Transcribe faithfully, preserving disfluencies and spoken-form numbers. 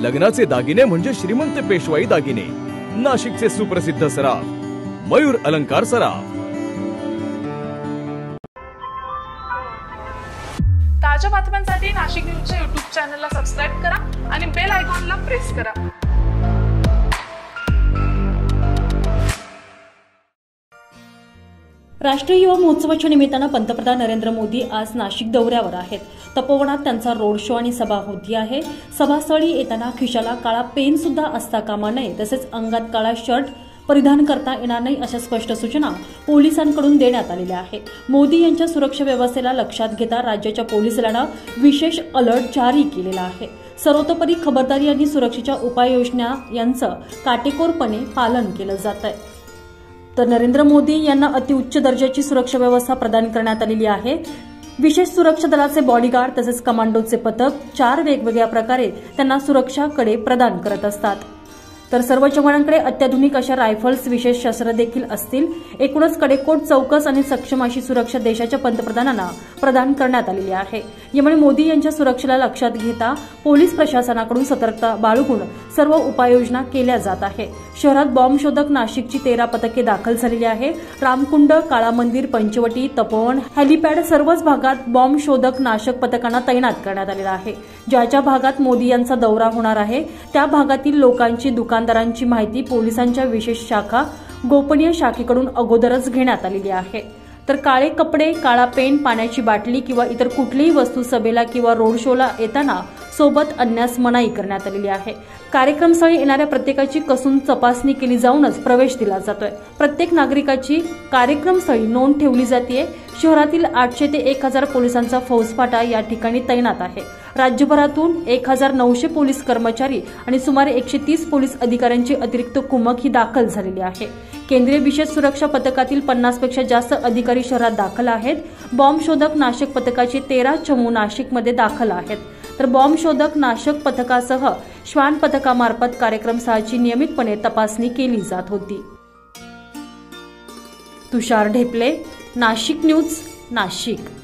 लग्नाचे दागिने म्हणजे श्रीमंत पेशवाई दागिने, नाशिकचे सुप्रसिद्ध सराफ मयूर अलंकार सराफ। ताज्या बातम्यांसाठी नाशिक न्यूजच्या यूट्यूब चॅनलला सबस्क्राइब करा आणि बेल आयकॉनला प्रेस करा। राष्ट्रीय युवा महोत्सवाच्या निमित्तानं पंतप्रधान नरेंद्र मोदी आज नाशिक दौऱ्यावर आहेत। तपोवनात त्यांचा रोड शो आणि सभा होती आहे। सभास्थळी येताना खिशाला काळा पेन सुद्धा असता कामा नये, तसेच अंगात काळा शर्ट परिधान करता येणार नाही अशा स्पष्ट सूचना पोलिसांकडून देण्यात आलेल्या आहेत। मोदी यांच्या सुरक्षा व्यवस्थेला लक्षात घेता राज्याच्या पोलीस दलानं विशेष अलर्ट जारी केलेला आहे। सर्वतोपरी खबरदारी आणि सुरक्षेच्या उपाययोजना यांचं काटेकोरपणे पालन केलं जात आहे। तर नरेंद्र मोदी यांना अतिउच्च दर्जाची सुरक्षा व्यवस्था प्रदान करण्यात आलेली आहे। विशेष सुरक्षा दलाचे बॉडीगार्ड तसेच कमांडोचे पथक चार वेगवेगळ्या प्रकारे त्यांना सुरक्षाकडे प्रदान करत असतात। तर सर्व जवानांकडे अत्याधुनिक अशा रायफल्स, विशेष शस्त्र देखील असतील। एकूणच कडेकोट, चौकस आणि सक्षम अशी सुरक्षा देशाच्या पंतप्रधानांना प्रदान करण्यात आलेली आहे। यामुळे मोदी यांच्या सुरक्षेला लक्षात घेता पोलीस प्रशासनाकडून सतर्कता बाळगून सर्व उपाययोजना केल्या जात आहे। शहरात बॉम्ब शोधक नाशिकची तेरा पथके दाखल झालेली आहे। रामकुंड, काळा मंदिर, पंचवटी, तपोवन, हेलिपॅड सर्वच भागात बॉम्ब शोधक नाशक पथकांना तैनात करण्यात आलेला आहे। ज्या ज्या भागात मोदी यांचा दौरा होणार आहे त्या भागातील लोकांची, दुकानदारांची माहिती पोलिसांच्या विशेष शाखा गोपनीय शाखेकडून अगोदरच घेण्यात आलेली आहे। तर काळे कपडे, काळा पेन, पाण्याची बाटली किंवा इतर कुठलीही वस्तू सभेला किंवा रोड शोला येताना सोबत आणण्यास मनाई करण्यात आलेली आहे। कार्यक्रमस्थळी येणाऱ्या प्रत्येकाची कसून तपासणी केली जाऊनच प्रवेश दिला जातोय। प्रत्येक नागरिकाची कार्यक्रमस्थळी नोंद ठेवली जाते। शहरातील आठशे ते एक हजार पोलिसांचा फौजफाटा या ठिकाणी तैनात आहे। राज्यभरातून एक हजार नऊशे पोलीस कर्मचारी आणि सुमारे एकशे तीस पोलीस अधिकाऱ्यांची अतिरिक्त कुमक ही दाखल झालेली आहे। केंद्रीय विशेष सुरक्षा पथकातील पन्नास पेक्षा जास्त अधिकारी शहरात दाखल आहेत। बॉम्ब शोधक नाशक पथकाचे तेरा चमू नाशिकमध्ये दाखल आहेत। तर बॉम्ब शोधक नाशक पथकासह श्वान पथकामार्फत कार्यक्रमस्थळाची नियमितपणे तपासणी केली जात होती। तुषार ढेपले, नाशिक न्यूज, नाशिक।